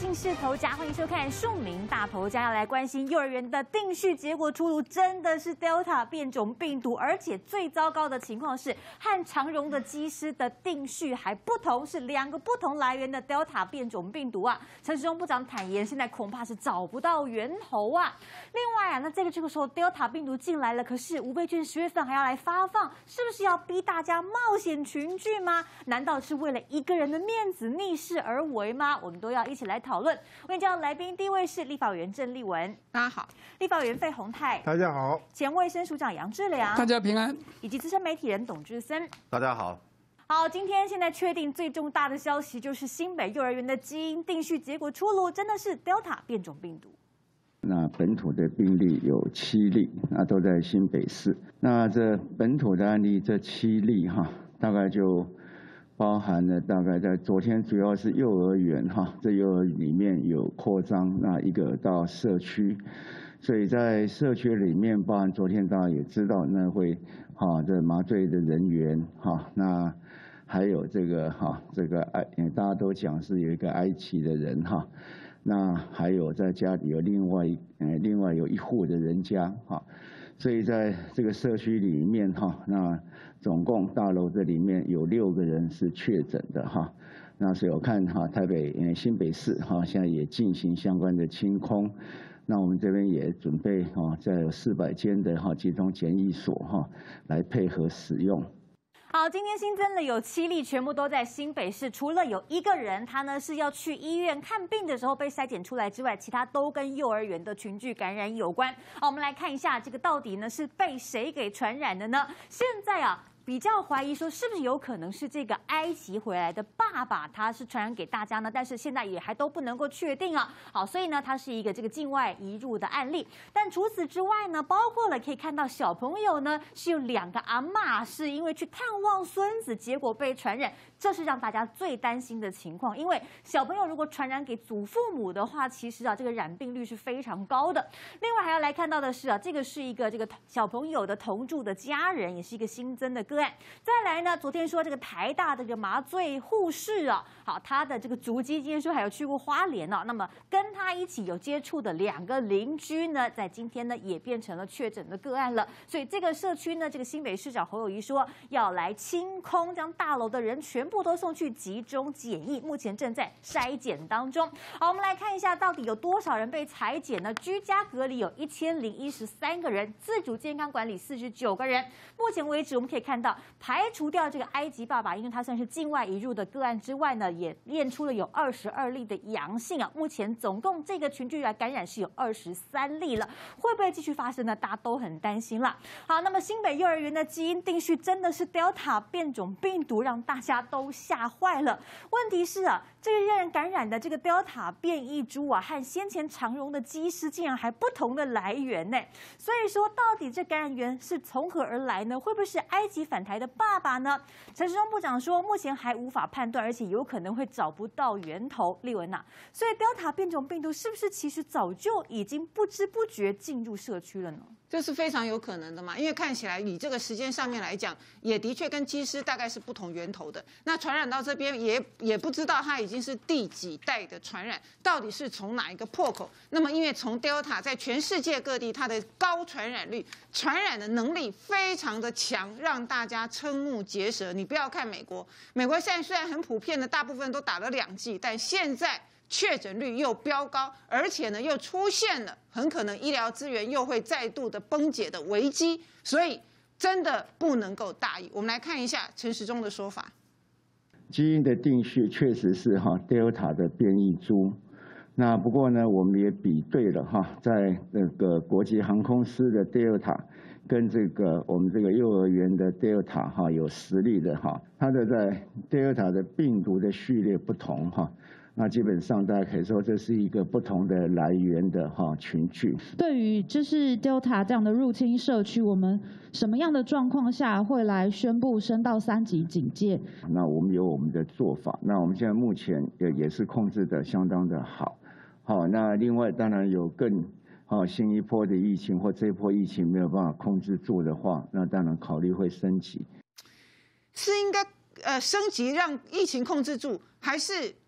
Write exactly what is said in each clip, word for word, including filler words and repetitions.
信是头家，欢迎收看《庶民大头家》，要来关心幼儿园的定序结果出炉，真的是 Delta 变种病毒，而且最糟糕的情况是，和长荣的机师的定序还不同，是两个不同来源的 Delta 变种病毒啊。陈时中部长坦言，现在恐怕是找不到源头啊。另外啊，那这个这个时候 Delta 病毒进来了，可是五倍券十月份还要来发放，是不是要逼大家冒险群聚吗？难道是为了一个人的面子逆势而为吗？我们都要一起来讨论。我们叫来宾，第一位是立法委员郑丽文， 大家好； 立法委员费鸿泰， 大家好； 前卫生署长杨志良， 大家平安； 以及资深媒体人董志森， 大家好。 好，今天现在确定最重大的消息就是新北幼儿园的基因定序结果出炉，真的是 Delta 变种病毒。 那本土的病例有七例，那都在新北市。那这本土的案例这七例哈，大概就包含了大概在昨天主要是幼儿园哈，这幼儿园里面有扩张，那一个到社区，所以在社区里面，包含昨天大家也知道，那会哈这麻醉的人员哈，那还有这个哈这个埃，大家都讲是有一个埃及的人哈。那还有在家里有另外呃另外有一户的人家哈，所以在这个社区里面哈，那总共大楼这里面有六个人是确诊的哈。那所以我看哈台北呃新北市哈现在也进行相关的清空，那我们这边也准备哈再有四百间的哈集中检疫所哈来配合使用。 好，今天新增了有七例，全部都在新北市，除了有一个人他呢是要去医院看病的时候被筛检出来之外，其他都跟幼儿园的群聚感染有关。好，我们来看一下这个到底呢是被谁给传染的呢？现在啊，比较怀疑说是不是有可能是这个埃及回来的爸爸他是传染给大家呢？但是现在也还都不能够确定啊。好，所以呢，它是一个这个境外移入的案例。但除此之外呢，包括了可以看到小朋友呢是有两个阿嬷是因为去探望孙子，结果被传染，这是让大家最担心的情况。因为小朋友如果传染给祖父母的话，其实啊这个染病率是非常高的。另外还要来看到的是啊，这个是一个这个小朋友的同住的家人，也是一个新增的个案。再来呢，昨天说这个台大的这个麻醉护士啊，好，他的这个足迹今天说还有去过花莲哦，那么跟他一起有接触的两个邻居呢，在今天呢也变成了确诊的个案了。所以这个社区呢，这个新北市长侯友宜说要来清空，将大楼的人全部都送去集中检疫，目前正在筛检当中。好，我们来看一下到底有多少人被采检呢？居家隔离有一千零一十三个人，自主健康管理四十九个人。目前为止，我们可以看到，排除掉这个埃及爸爸，因为他算是境外移入的个案之外呢，也验出了有二十二例的阳性啊。目前总共这个群聚来感染是有二十三例了，会不会继续发生呢？大家都很担心啦。好，那么新北幼儿园的基因定序真的是 Delta 变种病毒，让大家都吓坏了。问题是啊，这个让人感染的这个 Delta 变异株啊，和先前长荣的机师竟然还不同的来源呢。所以说，到底这感染源是从何而来呢？会不会是埃及返台的爸爸呢？陈时中部长说，目前还无法判断，而且有可能会找不到源头。丽文呐，所以 Delta 变种病毒是不是其实早就已经不知不觉进入社区了呢？ 这是非常有可能的嘛，因为看起来以这个时间上面来讲，也的确跟机师大概是不同源头的。那传染到这边也也不知道它已经是第几代的传染，到底是从哪一个破口？那么因为从 Delta 在全世界各地它的高传染率、传染的能力非常的强，让大家瞠目结舌。你不要看美国，美国现在虽然很普遍的，大部分都打了两剂，但现在确诊率又飙高，而且呢又出现了很可能医疗资源又会再度的崩解的危机，所以真的不能够大意。我们来看一下陈时中的说法。 基因的定序确实是哈 Delta 的变异株，那不过呢，我们也比对了哈，在那个国际航空司的 Delta 跟这个我们这个幼儿园的 Delta 哈有实例的哈，它的在 Delta 的病毒的序列不同哈。那基本上大家可以说这是一个不同的来源的哈群聚。 对于就是 Delta 这样的入侵社区，我们什么样的状况下会来宣布升到三级警戒？ 那我们有我们的做法。那我们现在目前也也是控制的相当的好。好，那另外当然有更好新一波的疫情或这一波疫情没有办法控制住的话，那当然考虑会升级。 是应该呃升级让疫情控制住，还是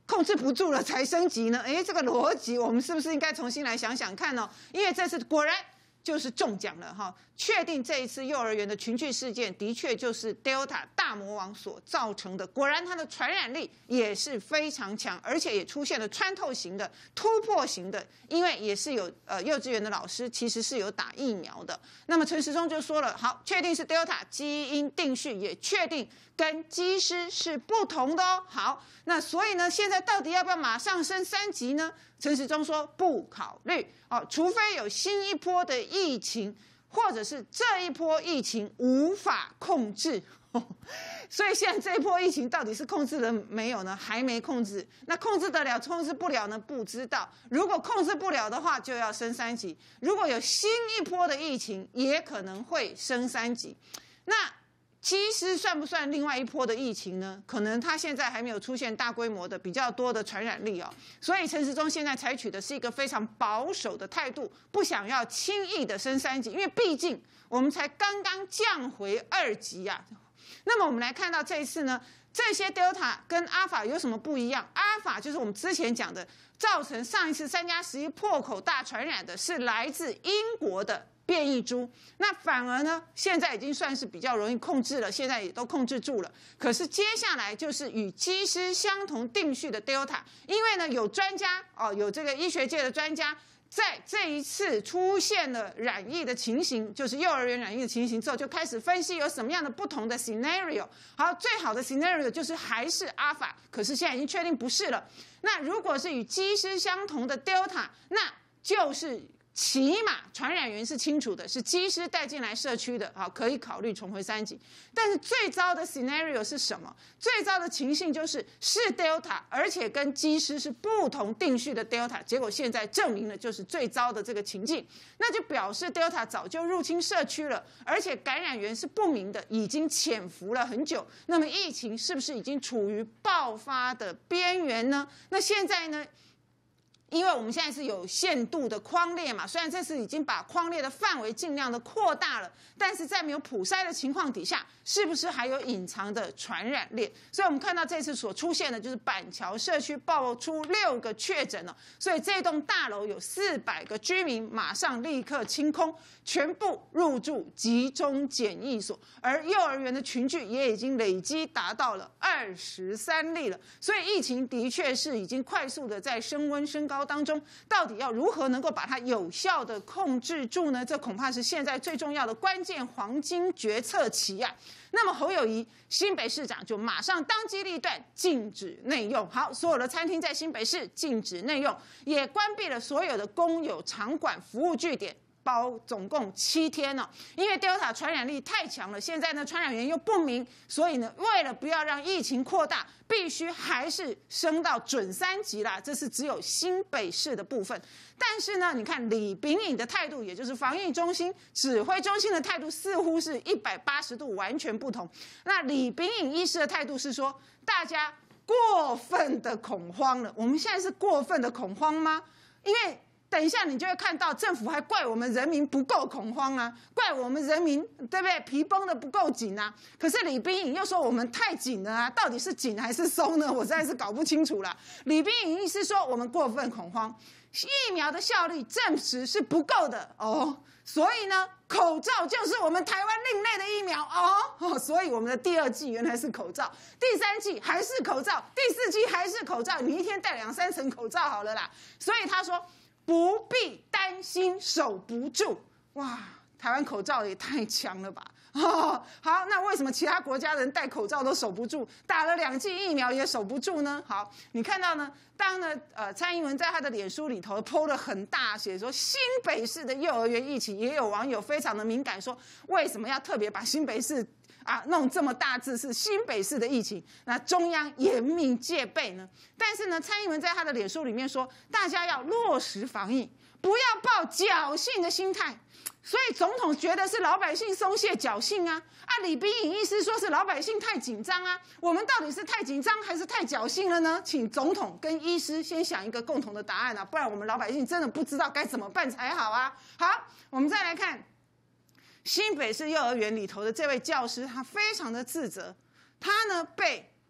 控制不住了才升级呢？哎，这个逻辑我们是不是应该重新来想想看呢？因为这次果然就是中奖了哈，确定这一次幼儿园的群聚事件的确就是 Delta 大魔王所造成的。果然它的传染力也是非常强，而且也出现了穿透型的、突破型的，因为也是有呃幼稚园的老师其实是有打疫苗的。那么陈时中就说了，好，确定是 Delta 基因定序，也确定跟机师是不同的哦。好，那所以呢，现在到底要不要马上升三级呢？陈时中说不考虑哦，除非有新一波的疫情，或者是这一波疫情无法控制。哦、所以现在这一波疫情到底是控制了没有呢？还没控制。那控制得了，控制不了呢？不知道。如果控制不了的话，就要升三级；如果有新一波的疫情，也可能会升三级。那机师算不算另外一波的疫情呢？可能它现在还没有出现大规模的比较多的传染力哦，所以陈时中现在采取的是一个非常保守的态度，不想要轻易的升三级，因为毕竟我们才刚刚降回二级啊。那么我们来看到这一次呢，这些 Delta 跟 Alpha 有什么不一样 ？Alpha 就是我们之前讲的，造成上一次三加十一破口大传染的是来自英国的变异株，那反而呢，现在已经算是比较容易控制了，现在也都控制住了。可是接下来就是与机师相同定序的 Delta， 因为呢有专家哦，有这个医学界的专家，在这一次出现了染疫的情形，就是幼儿园染疫的情形之后，就开始分析有什么样的不同的 scenario。好，最好的 scenario 就是还是 Alpha， 可是现在已经确定不是了。那如果是与机师相同的 Delta， 那就是起码传染源是清楚的，是机师带进来社区的，好，可以考虑重回三级。但是最糟的 scenario 是什么？最糟的情形就是是 Delta， 而且跟机师是不同定序的 Delta， 结果现在证明了就是最糟的这个情境，那就表示 Delta 早就入侵社区了，而且感染源是不明的，已经潜伏了很久。那么疫情是不是已经处于爆发的边缘呢？那现在呢？因为我们现在是有限度的匡列嘛，虽然这次已经把匡列的范围尽量的扩大了，但是在没有普筛的情况底下，是不是还有隐藏的传染链？所以我们看到这次所出现的就是板桥社区爆出六个确诊了，所以这栋大楼有四百个居民马上立刻清空，全部入住集中检疫所，而幼儿园的群聚也已经累积达到了二十三例了，所以疫情的确是已经快速的在升温升高当中，到底要如何能够把它有效的控制住呢？这恐怕是现在最重要的关键黄金决策期啊。那么侯友宜新北市长就马上当机立断禁止内用，好，所有的餐厅在新北市禁止内用，也关闭了所有的公有场馆服务据点。包总共七天呢、哦，因为 Delta 传染力太强了，现在呢传染源又不明，所以呢为了不要让疫情扩大，必须还是升到准三级啦。这是只有新北市的部分。但是呢，你看李秉颖的态度，也就是防疫中心指挥中心的态度，似乎是一百八十度完全不同。那李秉颖医师的态度是说，大家过分的恐慌了。我们现在是过分的恐慌吗？因为等一下，你就会看到政府还怪我们人民不够恐慌啊，怪我们人民对不对？皮绷得不够紧啊。可是李秉颖又说我们太紧了啊，到底是紧还是松呢？我实在是搞不清楚啦。李秉颖意思说我们过分恐慌，疫苗的效力证实是不够的哦，所以呢，口罩就是我们台湾另类的疫苗哦哦，所以我们的第二剂原来是口罩，第三剂还是口罩，第四剂还是口罩，你一天戴两三层口罩好了啦。所以他说。不必担心守不住，哇！台湾口罩也太强了吧！哦，好，那为什么其他国家人戴口罩都守不住，打了两剂疫苗也守不住呢？好，你看到呢？当呢，呃，蔡英文在他的脸书里头 po 了很大写说新北市的幼儿园疫情，也有网友非常的敏感说，为什么要特别把新北市啊弄这么大字是新北市的疫情？那中央严密戒备呢？但是呢，蔡英文在他的脸书里面说，大家要落实防疫，不要抱侥幸的心态。所以总统觉得是老百姓松懈侥幸啊，啊，李秉颖意思说是老百姓太紧张啊，我们到底是太紧张还是太侥幸了呢？请总统跟医师先想一个共同的答案啊，不然我们老百姓真的不知道该怎么办才好啊。好，我们再来看新北市幼儿园里头的这位教师，他非常的自责，他呢被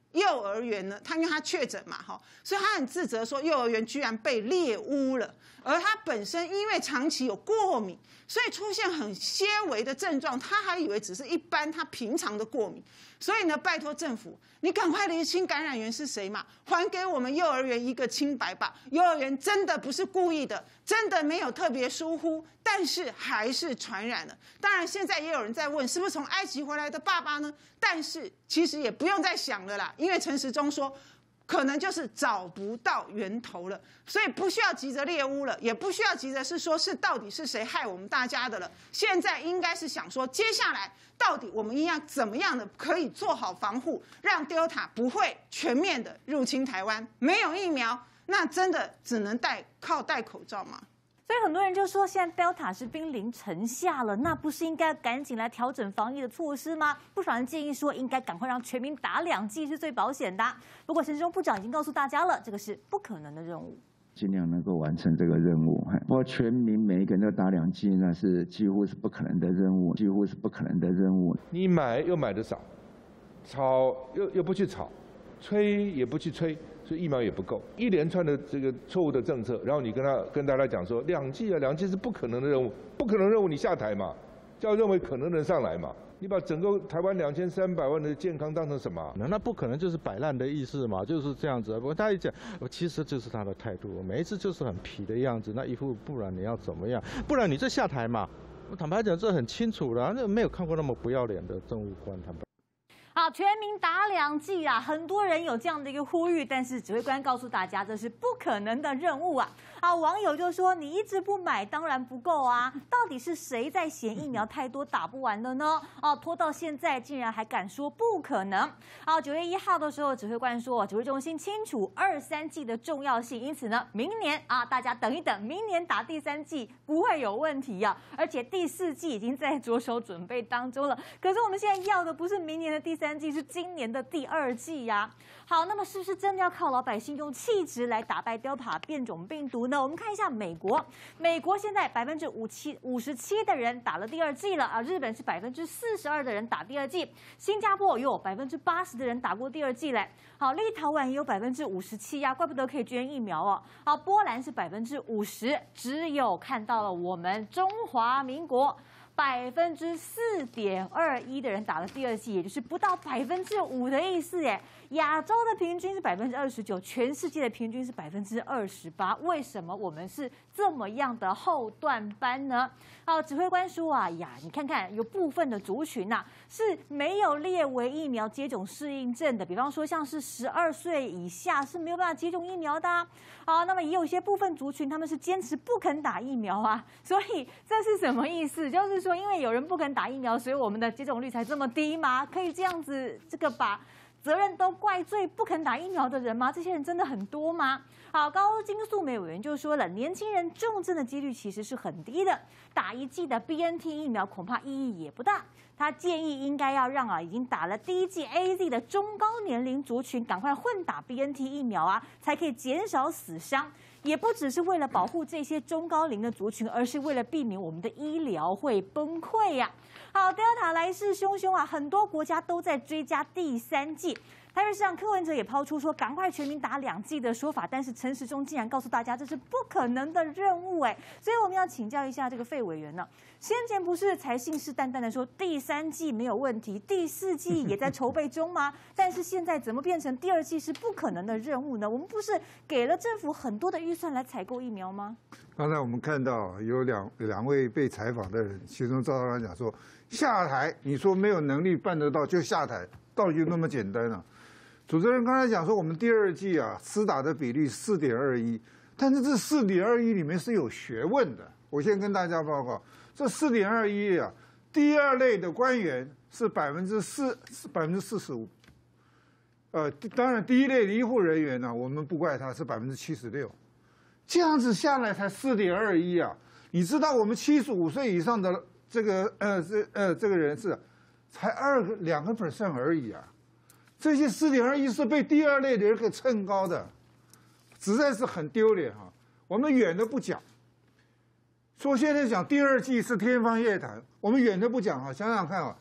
幼儿园呢，他因为他确诊嘛，哈，所以他很自责说幼儿园居然被猎污了，而他本身因为长期有过敏，所以出现很些微的症状，他还以为只是一般他平常的过敏，所以呢，拜托政府，你赶快厘清感染源是谁嘛，还给我们幼儿园一个清白吧。幼儿园真的不是故意的，真的没有特别疏忽，但是还是传染了。当然，现在也有人在问，是不是从埃及回来的爸爸呢？但是其实也不用再想了啦，因为陈时中说，可能就是找不到源头了，所以不需要急着猎污了，也不需要急着是说是到底是谁害我们大家的了。现在应该是想说，接下来到底我们应该怎么样的可以做好防护，让 Delta 不会全面的入侵台湾。没有疫苗，那真的只能戴靠戴口罩吗？ 所以很多人就说，现在 Delta 是兵临城下了，那不是应该赶紧来调整防疫的措施吗？不少人建议说，应该赶快让全民打两剂是最保险的。不过陈时中部长已经告诉大家了，这个是不可能的任务。 尽量能够完成这个任务。不过全民每一个人都打两剂，那是几乎是不可能的任务，几乎是不可能的任务。 你买又买得少，炒又又不去炒，吹也不去吹。所以疫苗也不够，一连串的这个错误的政策，然后你跟他跟大家讲说两剂啊，两剂是不可能的任务，不可能任务你下台嘛，就要认为可能人上来嘛，你把整个台湾两千三百万的健康当成什么？ 那不可能就是摆烂的意思嘛，就是这样子。不过他一讲，其实就是他的态度，每一次就是很皮的样子，那一副不然你要怎么样？不然你就下台嘛。我坦白讲，这很清楚的，那没有看过那么不要脸的政务官，坦白。 好，全民打两剂啊！很多人有这样的一个呼吁，但是指挥官告诉大家，这是不可能的任务啊！啊，网友就说：“你一直不买，当然不够啊！到底是谁在嫌疫苗太多打不完的呢？哦、啊，拖到现在竟然还敢说不可能！啊，九月一号的时候，指挥官说，指挥中心清楚二三剂的重要性，因此呢，明年啊，大家等一等，明年打第三剂不会有问题啊！而且第四剂已经在着手准备当中了。可是我们现在要的不是明年的第三剂，是今年的第二剂呀、啊。好，那么是不是真的要靠老百姓用气质来打败 Delta 变种病毒呢？我们看一下美国，美国现在百分之五七五十七的人打了第二剂了啊，日本是百分之四十二的人打第二剂，新加坡有百分之八十的人打过第二剂嘞。好，立陶宛也有百分之五十七呀，怪不得可以捐疫苗哦。好，波兰是百分之五十，只有看到了我们中华民国。百分之四点二一的人打了第二剂，也就是不到百分之五的意思耶。亚洲的平均是百分之二十九，全世界的平均是百分之二十八。为什么我们是这么样的后段班呢？好，指挥官说啊呀，你看看有部分的族群呐、啊、是没有列为疫苗接种适应症的，比方说像是十二岁以下是没有办法接种疫苗的、啊。好，那么也有一些部分族群他们是坚持不肯打疫苗啊，所以这是什么意思？就是说，因为有人不肯打疫苗，所以我们的接种率才这么低吗？可以这样子这个把责任都怪罪不肯打疫苗的人吗？这些人真的很多吗？好，高金素梅委员就说了，年轻人重症的几率其实是很低的，打一剂的 B N T 疫苗恐怕意义也不大。他建议应该要让啊已经打了第一剂 A Z 的中高年龄族群赶快混打 B N T 疫苗啊，才可以减少死伤。也不只是为了保护这些中高龄的族群，而是为了避免我们的医疗会崩溃呀、啊。好 ，Delta 来势汹汹啊，很多国家都在追加第三剂。台北市长柯文哲也抛出说赶快全民打两剂的说法，但是陈时中竟然告诉大家这是不可能的任务哎，所以我们要请教一下这个费委员呢。先前不是才信誓旦旦的说第三剂没有问题，第四剂也在筹备中吗？但是现在怎么变成第二剂是不可能的任务呢？我们不是给了政府很多的预算来采购疫苗吗？ 刚才我们看到有两两位被采访的人，其中赵少康讲说下台，你说没有能力办得到就下台，道理就那么简单啊。主持人刚才讲说，我们第二季啊，施打的比例四点二一，但是这四点二一里面是有学问的。我先跟大家报告，这四点二一啊，第二类的官员是百分之四，百分之四十五。呃，当然第一类的医护人员呢、啊，我们不怪他，是百分之七十六。这样子下来才四点二一啊！你知道我们七十五岁以上的这个呃这呃这个人是才二个两个 percent 而已啊。这些四点二一是被第二类的人给蹭高的，实在是很丢脸哈。我们远的不讲，说现在讲第二季是天方夜谭，我们远的不讲哈，想想看啊，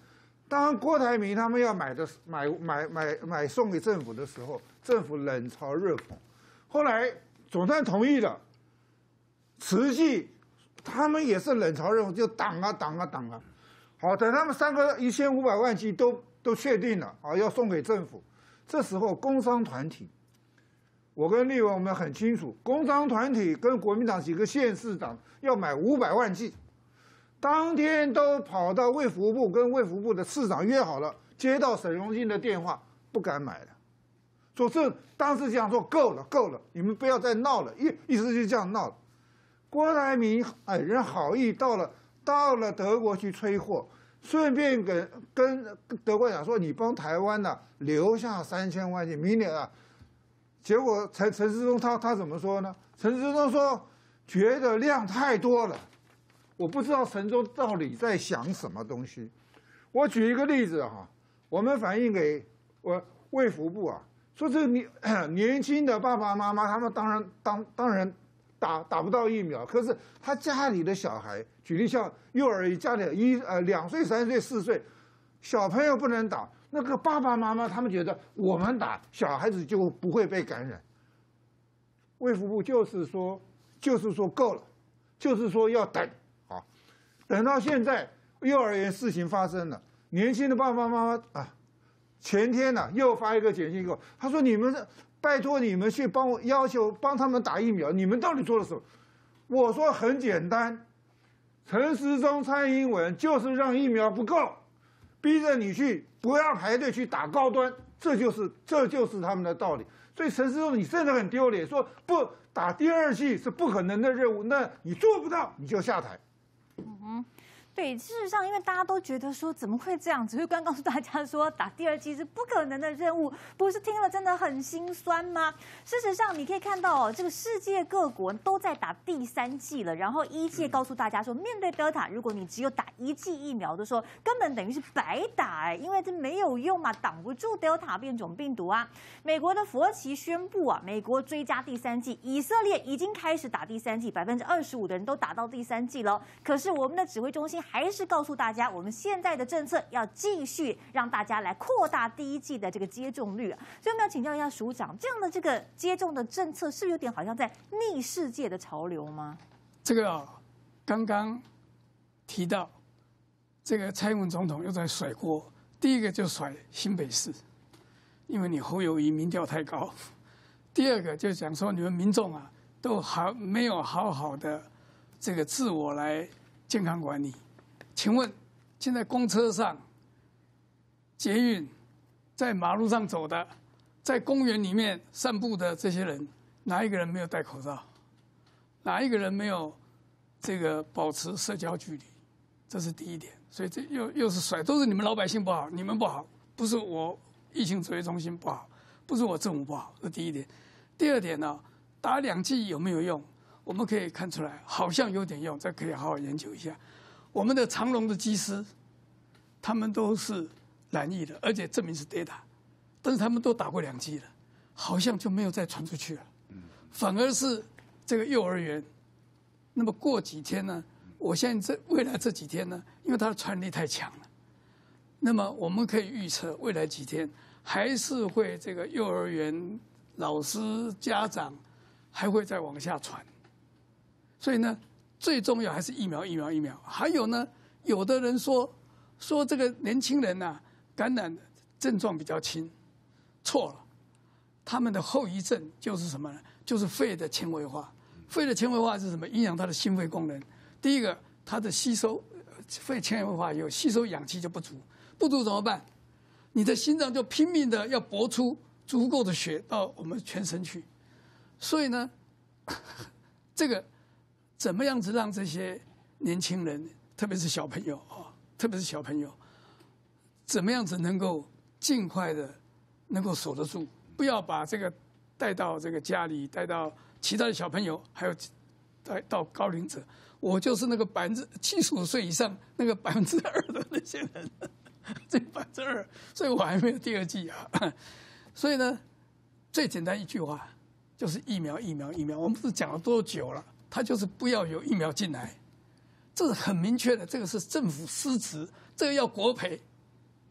当郭台铭他们要买的买买买买送给政府的时候，政府冷嘲热讽。后来总算同意了，慈济他们也是冷嘲热讽，就挡啊挡啊挡啊。好，等他们三个一千五百万剂都都确定了啊，要送给政府。这时候工商团体，我跟立委我们很清楚，工商团体跟国民党几个县市长要买五百万剂。当天都跑到卫福部，跟卫福部的市长约好了，接到沈荣津的电话，不敢买了，说这当时讲说够了够了，你们不要再闹了，意意思就这样闹了。郭台铭哎人好意到了到了德国去催货，顺便跟跟德国讲说，你帮台湾呢、啊、留下三千万剂，明年啊，结果陈陈时中他他怎么说呢？陈时中说觉得量太多了。我不知道陈忠到底在想什么东西。我举一个例子哈，我们反映给我卫福部啊，说这个年年轻的爸爸妈妈，他们当然当当然打打不到疫苗，可是他家里的小孩，举例像幼儿园家里一呃两岁、三岁、四岁小朋友不能打，那个爸爸妈妈他们觉得我们打小孩子就不会被感染。卫福部就是说就是说够了，就是说要等。等到现在，幼儿园事情发生了，年轻的爸爸妈妈啊，前天呢、啊、又发一个简讯给我，他说：“你们拜托你们去帮我要求帮他们打疫苗，你们到底做了什么？”我说很简单，陈时中、蔡英文就是让疫苗不够，逼着你去不要排队去打高端，这就是这就是他们的道理。所以陈时中你真的很丢脸，说不打第二剂是不可能的任务，那你做不到你就下台。 嗯哼，对，事实上，因为大家都觉得说怎么会这样，只会刚告诉大家说打第二剂是不可能的任务，不是听了真的很心酸吗？事实上，你可以看到哦，这个世界各国都在打第三剂了，然后医界告诉大家说，面对 Delta， 如果你只有打一剂疫苗的时候，根本等于是白打哎，因为这没有用嘛，挡不住 Delta 变种病毒啊。美国的佛奇宣布啊，美国追加第三剂，以色列已经开始打第三剂，百分之二十五的人都打到第三剂了。可是我们的指挥中心还是告诉大家，我们现在的政策要继续让大家来扩大第一剂的这个接种率。所以我们要请教一下署长，这样的这个接种的政策是不是有点好像在逆世界的潮流吗？ 这个啊，刚刚提到这个蔡英文总统又在甩锅，第一个就甩新北市，因为你侯友宜民调太高；第二个就讲说你们民众啊都好没有好好的这个自我来健康管理。请问现在公车上、捷运在马路上走的，在公园里面散步的这些人，哪一个人没有戴口罩？哪一个人没有这个保持社交距离？这是第一点。所以这又又是甩，都是你们老百姓不好，你们不好，不是我疫情指挥中心不好，不是我政府不好，这第一点。第二点呢，打两剂有没有用？我们可以看出来，好像有点用，这可以好好研究一下。我们的长荣的机师，他们都是染疫的，而且证明是 Delta， 但是他们都打过两剂了，好像就没有再传出去了。反而是这个幼儿园，那么过几天呢？我现在这未来这几天呢，因为它的传力太强了，那么我们可以预测未来几天还是会这个幼儿园老师家长还会再往下传，所以呢。最重要还是疫苗，疫苗，疫苗。还有呢，有的人说说这个年轻人呐、啊，感染症状比较轻，错了。他们的后遗症就是什么呢？就是肺的纤维化。肺的纤维化是什么？影响他的心肺功能。第一个，它的吸收肺纤维化有吸收氧气就不足，不足怎么办？你的心脏就拼命的要搏出足够的血到我们全身去。所以呢，这个。怎么样子让这些年轻人，特别是小朋友啊，特别是小朋友，怎么样子能够尽快的能够守得住，不要把这个带到这个家里，带到其他的小朋友，还有带到高龄者。我就是那个百分之七十五岁以上那个百分之二的那些人，这百分之二，所以我还没有第二剂啊。所以呢，最简单一句话就是疫苗，疫苗，疫苗。我们是讲了多久了？他就是不要有疫苗进来，这是很明确的，这个是政府失职，这个要国赔，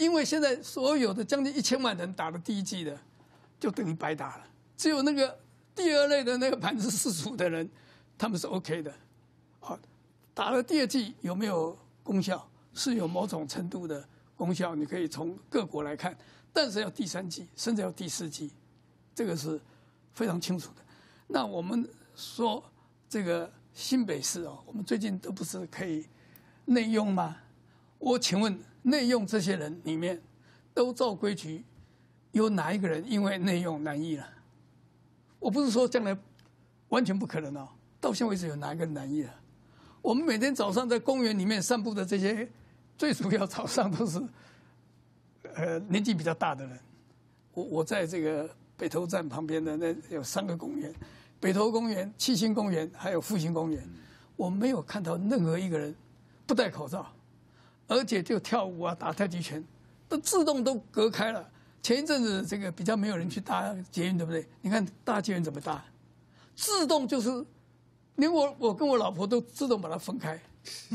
因为现在所有的将近一千万人打了第一剂的，就等于白打了。只有那个第二类的那个百分之四十五的人，他们是 OK 的。啊，打了第二剂有没有功效？是有某种程度的功效，你可以从各国来看，但是要第三剂，甚至要第四剂，这个是非常清楚的。那我们说这个新北市哦，我们最近都不是可以内用吗？我请问内用这些人里面，都照规矩，有哪一个人因为内用难疫了？我不是说将来完全不可能哦，到现在为止有哪一个人难疫了？我们每天早上在公园里面散步的这些，最主要早上都是，呃，年纪比较大的人。我我在这个北投站旁边的那有三个公园，北投公园、七星公园还有复兴公园，我没有看到任何一个人不戴口罩，而且就跳舞啊、打太极拳，都自动都隔开了。前一阵子这个比较没有人去搭捷运，对不对？你看搭捷运怎么搭？自动就是。连我我跟我老婆都自动把它分开，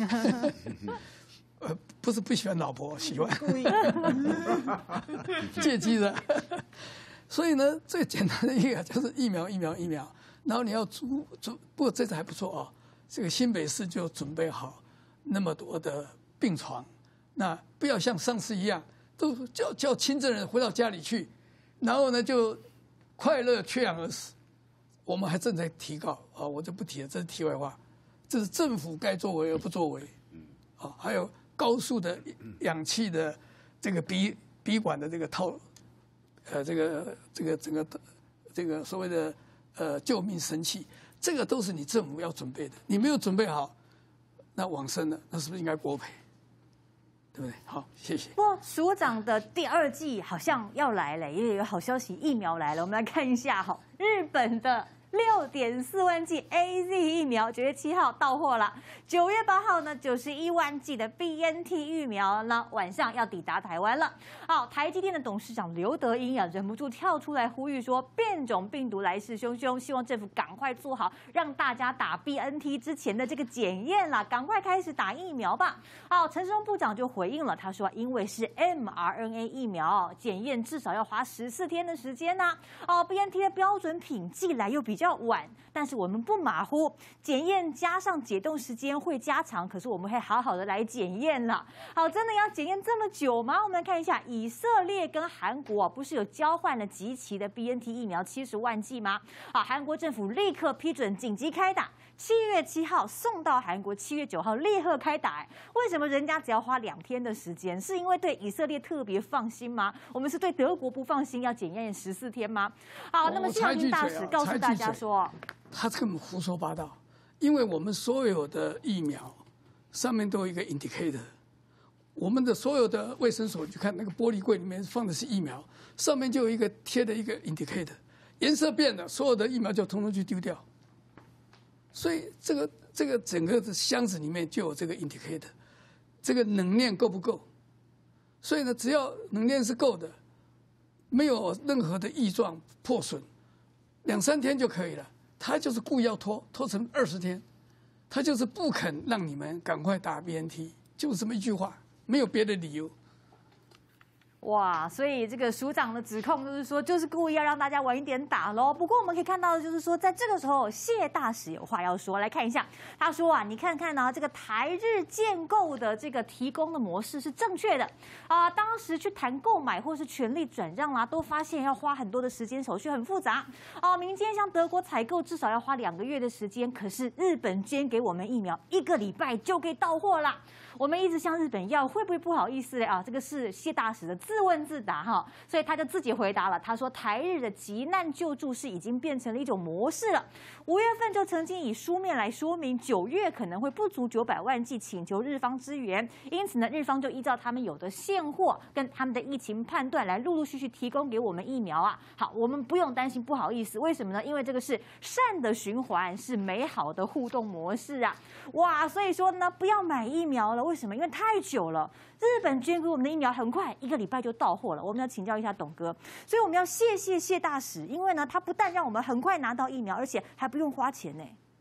呃，不是不喜欢老婆，喜欢故意借机的。所以呢，最简单的一个就是疫苗，疫苗，疫苗。然后你要足足，不过这次还不错啊，这个新北市就准备好那么多的病床，那不要像上次一样，都叫叫轻症人回到家里去，然后呢就快乐缺氧而死。我们还正在提告啊，我就不提了，这是题外话。这是政府该作为而不作为，啊，还有高速的氧气的这个鼻鼻管的这个套，呃，这个这个整个这个所谓的呃救命神器，这个都是你政府要准备的。你没有准备好，那往生了，那是不是应该国赔？对不对？好，谢谢。 不过署长的第二季好像要来了，也有一个好消息，疫苗来了。我们来看一下哈，日本的六点四万剂 A Z 疫苗，九月七号到货了。九月八号呢，九十一万剂的 B N T 疫苗呢，晚上要抵达台湾了。好，台积电的董事长刘德音啊，忍不住跳出来呼吁说，变种病毒来势汹汹，希望政府赶快做好让大家打 B N T 之前的这个检验啦，赶快开始打疫苗吧。好，陈时中部长就回应了，他说，因为是 m R N A 疫苗，检验至少要花十四天的时间呐、啊。哦 ，B N T 的标准品寄来又比较晚，但是我们不马虎，检验加上解冻时间会加长，可是我们会好好的来检验了。好，真的要检验这么久吗？我们来看一下，以色列跟韩国、啊、不是有交换了集齐的 B N T 疫苗七十万剂吗？好，韩国政府立刻批准紧急开打，七月七号送到韩国，七月九号立刻开打。为什么人家只要花两天的时间？是因为对以色列特别放心吗？我们是对德国不放心，要检验十四天吗？好，那么谢永廷大使告诉大家说， 他根本胡说八道，因为我们所有的疫苗上面都有一个 indicator， 我们的所有的卫生所，你去看那个玻璃柜里面放的是疫苗，上面就有一个贴的一个 indicator， 颜色变了，所有的疫苗就统统去丢掉。所以这个这个整个的箱子里面就有这个 indicator， 这个能量够不够？所以呢，只要能量是够的，没有任何的异状破损，两三天就可以了。他就是故意要拖，拖成二十天，他就是不肯让你们赶快打 B N T， 就这么一句话，没有别的理由。 哇，所以这个署长的指控就是说，就是故意要让大家晚一点打咯。不过我们可以看到的就是说，在这个时候，谢大使有话要说，来看一下，他说啊，你看看呢、啊，这个台日建构的这个提供的模式是正确的啊。当时去谈购买或是权利转让啦、啊，都发现要花很多的时间，手续很复杂啊。民间像德国采购至少要花两个月的时间，可是日本捐给我们疫苗，一个礼拜就可以到货啦。我们一直向日本要，会不会不好意思嘞啊？这个是谢大使的自问自答哈，所以他就自己回答了。他说，台日的急难救助是已经变成了一种模式了。五月份就曾经以书面来说明，九月可能会不足九百万剂，请求日方支援。因此呢，日方就依照他们有的现货跟他们的疫情判断，来陆陆续续提供给我们疫苗啊。好，我们不用担心，不好意思，为什么呢？因为这个是善的循环，是美好的互动模式啊。哇，所以说呢，不要买疫苗了。为什么？因为太久了，日本捐给我们的疫苗很快一个礼拜就到货了。我们要请教一下董哥，所以我们要谢谢谢大使，因为呢，他不但让我们很快拿到疫苗，而且还不用花钱呢。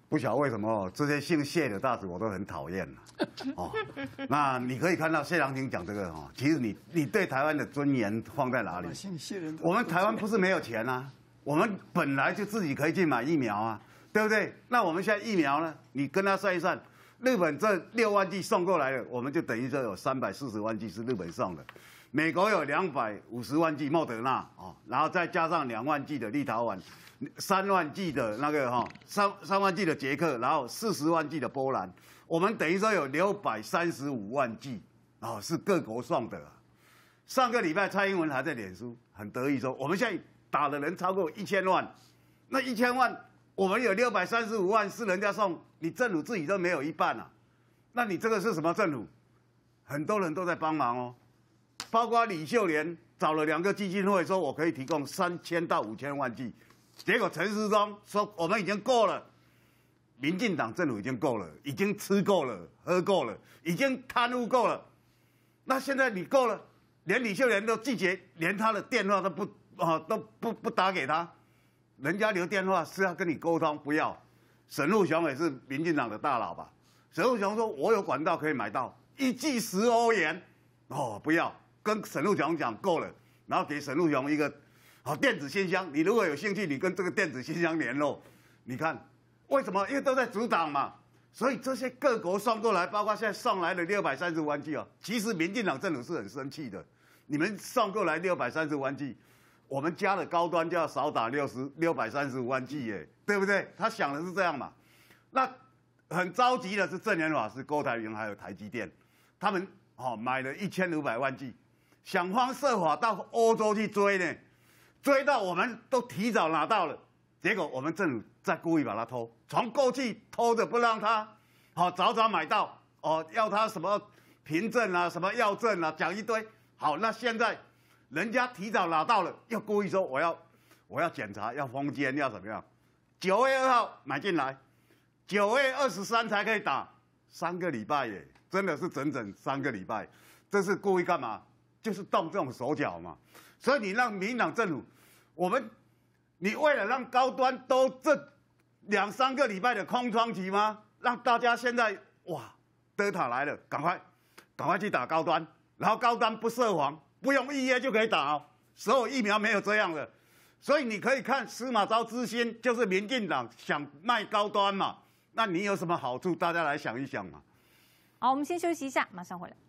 不晓得为什么这些姓谢的大使我都很讨厌哦。那你可以看到谢长廷讲这个哦，其实你你对台湾的尊严放在哪里？我们台湾不是没有钱啊，我们本来就自己可以去买疫苗啊，对不对？那我们现在疫苗呢？你跟他算一算，日本这六万剂送过来了，我们就等于说有三百四十万剂是日本送的。美国有两百五十万剂莫德纳哦，然后再加上两万剂的立陶宛，三万剂的那个哈三三万剂的捷克，然后四十万剂的波兰，我们等于说有六百三十五万剂哦，是各国送的。上个礼拜蔡英文还在脸书很得意说，我们现在打的人超过一千万，那一千万我们有六百三十五万是人家送，你政府自己都没有一半啊，那你这个是什么政府？很多人都在帮忙哦。包括李秀莲找了两个基金会，说我可以提供三千到五千万剂，结果陈时中说我们已经够了，民进党政府已经够了，已经吃够了，喝够了，已经贪污够了。那现在你够了，连李秀莲都拒绝，连他的电话都不啊都不不打给他，人家留电话是要跟你沟通，不要。沈富雄也是民进党的大佬吧？沈富雄说我有管道可以买到，一剂十欧元，哦不要。跟沈富雄讲够了，然后给沈富雄一个好电子信箱。你如果有兴趣，你跟这个电子信箱联络。你看为什么？因为都在阻挡嘛。所以这些各国送过来，包括现在送来的六百三十万剂哦，其实民进党政府是很生气的。你们送过来六百三十万剂，我们加了高端就要少打六十六百三十五万剂耶，对不对？他想的是这样嘛。那很着急的是正研法师、郭台铭还有台积电，他们哦买了一千五百万剂。想方设法到欧洲去追呢，追到我们都提早拿到了，结果我们政府再故意把它偷，从过去偷的不让他，好早早买到，哦要他什么凭证啊，什么药证啊，讲一堆，好那现在人家提早拿到了，又故意说我要我要检查，要封监，要怎么样？九月二号买进来，九月二十三才可以打，三个礼拜耶，真的是整整三个礼拜，这是故意干嘛？就是动这种手脚嘛，所以你让民进党政府，我们，你为了让高端都这两三个礼拜的空窗期吗？让大家现在哇，德塔来了，赶快，赶快去打高端，然后高端不设防，不用预约就可以打哦。所有疫苗没有这样的，所以你可以看司马昭之心，就是民进党想卖高端嘛，那你有什么好处？大家来想一想嘛。 好，我们先休息一下，马上回来。